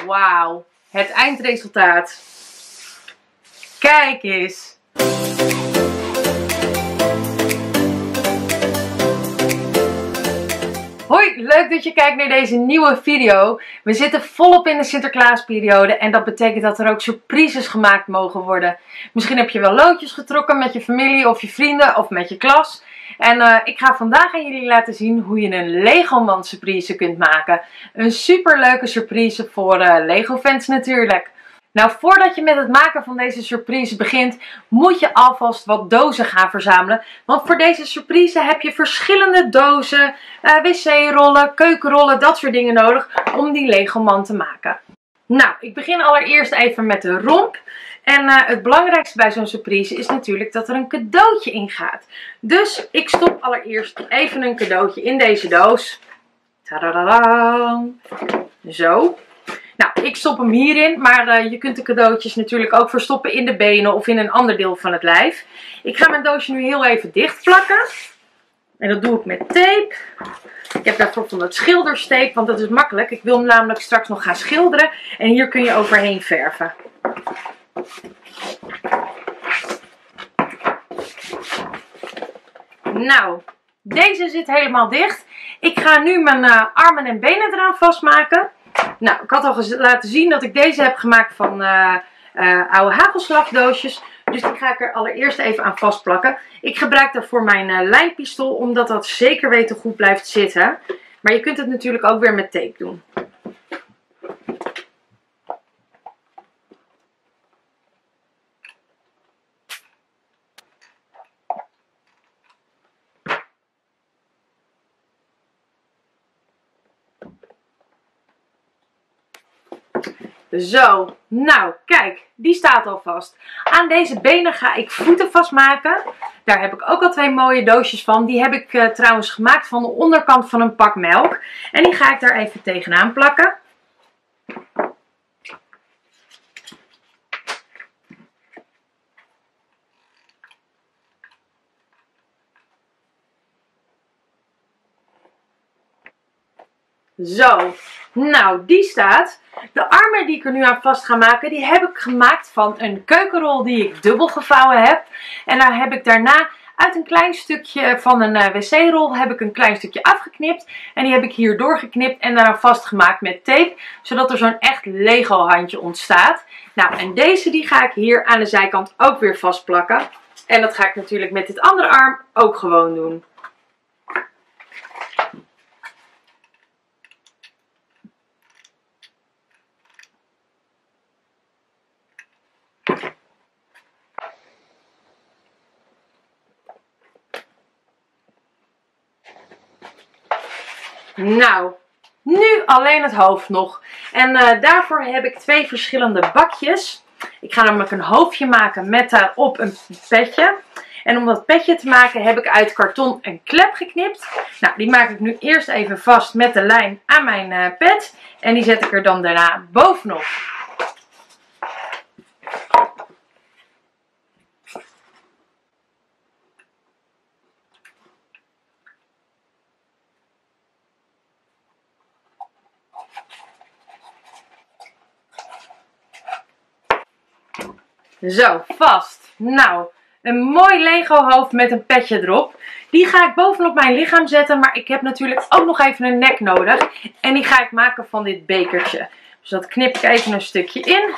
Wauw, het eindresultaat. Kijk eens. Hoi, leuk dat je kijkt naar deze nieuwe video. We zitten volop in de Sinterklaasperiode en dat betekent dat er ook surprises gemaakt mogen worden. Misschien heb je wel loodjes getrokken met je familie of je vrienden of met je klas. En ik ga vandaag aan jullie laten zien hoe je een Lego-man surprise kunt maken. Een super leuke surprise voor Lego fans natuurlijk. Nou, voordat je met het maken van deze surprise begint, moet je alvast wat dozen gaan verzamelen. Want voor deze surprise heb je verschillende dozen, wc-rollen, keukenrollen, dat soort dingen nodig om die Lego-man te maken. Nou, ik begin allereerst even met de romp. En het belangrijkste bij zo'n surprise is natuurlijk dat er een cadeautje in gaat. Dus ik stop allereerst even een cadeautje in deze doos. Tadadadam. Zo. Nou, ik stop hem hierin, maar je kunt de cadeautjes natuurlijk ook verstoppen in de benen of in een ander deel van het lijf. Ik ga mijn doosje nu heel even dicht plakken. En dat doe ik met tape. Ik heb daarvoor van dat schilderstape, want dat is makkelijk. Ik wil hem namelijk straks nog gaan schilderen. En hier kun je overheen verven. Nou, deze zit helemaal dicht. Ik ga nu mijn armen en benen eraan vastmaken. Nou, ik had al laten zien dat ik deze heb gemaakt van oude hagelslagdoosjes. Dus die ga ik er allereerst even aan vastplakken. Ik gebruik daarvoor mijn lijnpistool, omdat dat zeker weten goed blijft zitten. Maar je kunt het natuurlijk ook weer met tape doen. Zo, nou kijk, die staat al vast. Aan deze benen ga ik voeten vastmaken. Daar heb ik ook al twee mooie doosjes van. Die heb ik trouwens gemaakt van de onderkant van een pak melk. En die ga ik daar even tegenaan plakken. Zo, nou die staat. De armen die ik er nu aan vast ga maken, die heb ik gemaakt van een keukenrol die ik dubbel gevouwen heb. En daar heb ik daarna uit een klein stukje van een wc-rol heb ik een klein stukje afgeknipt. En die heb ik hier doorgeknipt en daaraan vastgemaakt met tape, zodat er zo'n echt Lego handje ontstaat. Nou, en deze die ga ik hier aan de zijkant ook weer vastplakken. En dat ga ik natuurlijk met dit andere arm ook gewoon doen. Nou, nu alleen het hoofd nog. En daarvoor heb ik twee verschillende bakjes. Ik ga namelijk een hoofdje maken met daarop een petje. En om dat petje te maken heb ik uit karton een klep geknipt. Nou, die maak ik nu eerst even vast met de lijn aan mijn pet. En die zet ik er dan daarna bovenop. Zo, vast. Nou, een mooi Lego hoofd met een petje erop. Die ga ik bovenop mijn lichaam zetten, maar ik heb natuurlijk ook nog even een nek nodig. En die ga ik maken van dit bekertje. Dus dat knip ik even een stukje in.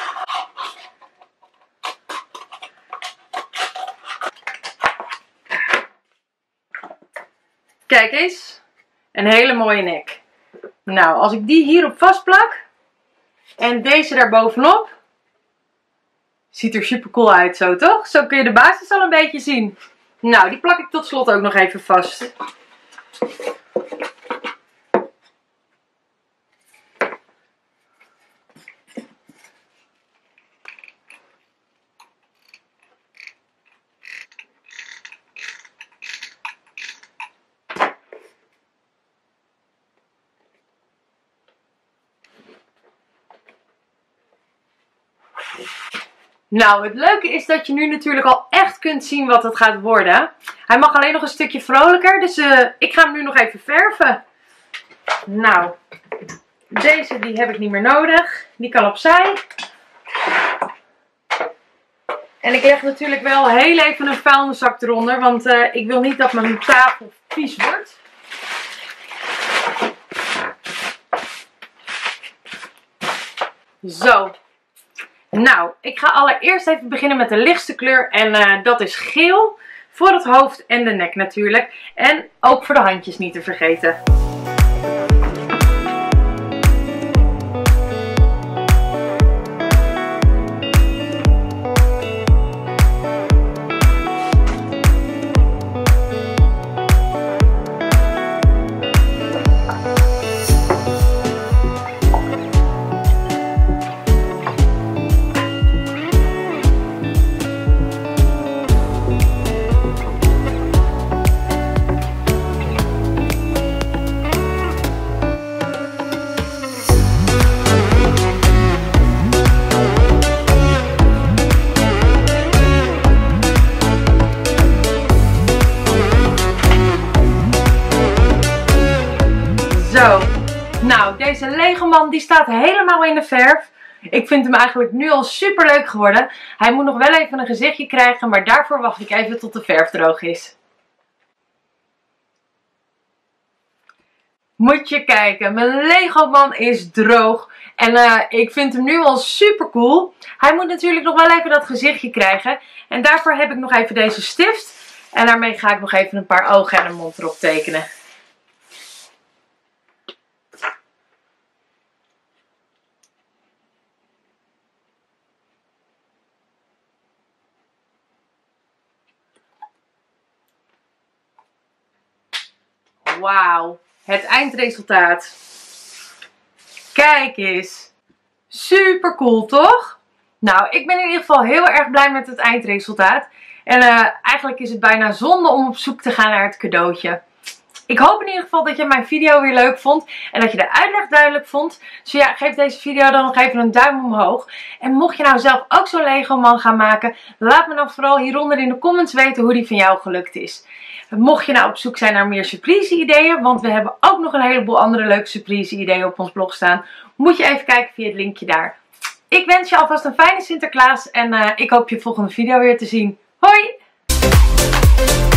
Kijk eens, een hele mooie nek. Nou, als ik die hierop vastplak en deze daar bovenop. Ziet er super cool uit zo, toch? Zo kun je de basis al een beetje zien. Nou, die plak ik tot slot ook nog even vast. Nou, het leuke is dat je nu natuurlijk al echt kunt zien wat het gaat worden. Hij mag alleen nog een stukje vrolijker, dus ik ga hem nu nog even verven. Nou, Deze die heb ik niet meer nodig. Die kan opzij. En ik leg natuurlijk wel heel even een vuilniszak eronder. Want ik wil niet dat mijn tafel vies wordt. Zo. Nou, ik ga allereerst even beginnen met de lichtste kleur. En dat is geel. Voor het hoofd en de nek natuurlijk. En ook voor de handjes niet te vergeten. Zo, nou deze Legoman die staat helemaal in de verf. Ik vind hem eigenlijk nu al super leuk geworden. Hij moet nog wel even een gezichtje krijgen, maar daarvoor wacht ik even tot de verf droog is. Moet je kijken, mijn Legoman is droog. En ik vind hem nu al super cool. Hij moet natuurlijk nog wel even dat gezichtje krijgen. En daarvoor heb ik nog even deze stift. En daarmee ga ik nog even een paar ogen en een mond erop tekenen. Wauw, het eindresultaat. Kijk eens. Super cool, toch? Nou, ik ben in ieder geval heel erg blij met het eindresultaat. En eigenlijk is het bijna zonde om op zoek te gaan naar het cadeautje. Ik hoop in ieder geval dat je mijn video weer leuk vond. En dat je de uitleg duidelijk vond. Dus ja, geef deze video dan nog even een duim omhoog. En mocht je nou zelf ook zo'n Legoman gaan maken. Laat me dan vooral hieronder in de comments weten hoe die van jou gelukt is. Mocht je nou op zoek zijn naar meer surprise ideeën. Want we hebben ook nog een heleboel andere leuke surprise ideeën op ons blog staan. Moet je even kijken via het linkje daar. Ik wens je alvast een fijne Sinterklaas. En ik hoop je volgende video weer te zien. Hoi!